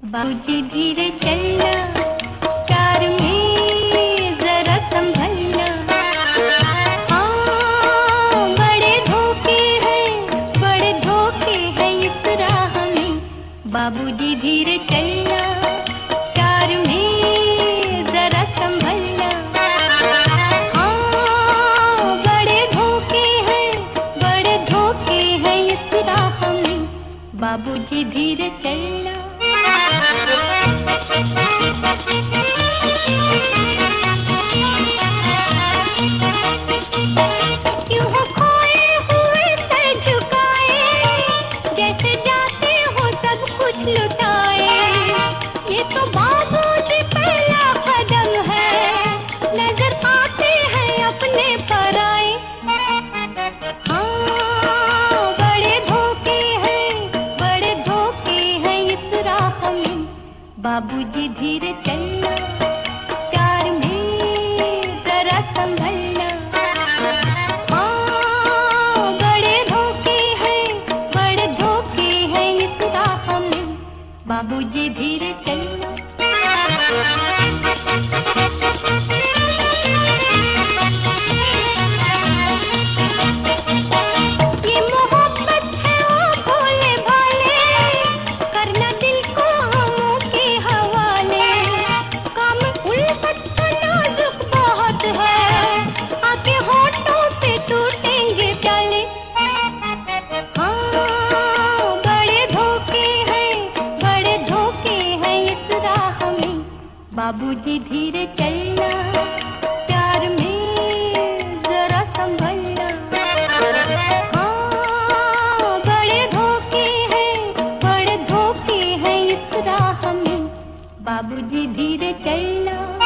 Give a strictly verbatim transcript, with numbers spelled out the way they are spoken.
बाबूजी धीरे चलना, कार में जरा संभलना। हाँ, बड़े धोखे हैं, बड़े धोखे हैं इस राह में। बाबूजी धीरे चलना, कार में जरा संभलना। हाँ, बड़े धोखे हैं, बड़े धोखे हैं इस राह में। बाबूजी धीरे चलना। क्यों हो खोए हुए सर झुकाए, जैसे जाते हो सब कुछ लुटाए। ये तो बाबूजी पहला कदम है, नजर आते हैं अपने पराए। हाँ, बड़े धोखे हैं, बड़े धोखे हैं इस राह में। बाबूजी धीरे चलना, कार में जरा संभलना। हाँ, बड़े धोखे हैं, बड़े धोखे हैं इस राह में। बाबूजी धीरे चलना। ये मोहब्बत है ओ भोले भाले, करना दिल को हमों के हवाले। काम उल्फत का नाजुक बहुत है, आके होठों पे टूटेंगे प्याले। हाँ, बड़े धोखे हैं, बड़े धोखे हैं इस राह में। बाबूजी धीरे चलना, कार में जरा संभलना। हाँ, बड़े धोखे हैं, बड़े धोखे हैं इस राह में। बाबूजी धीरे चलना।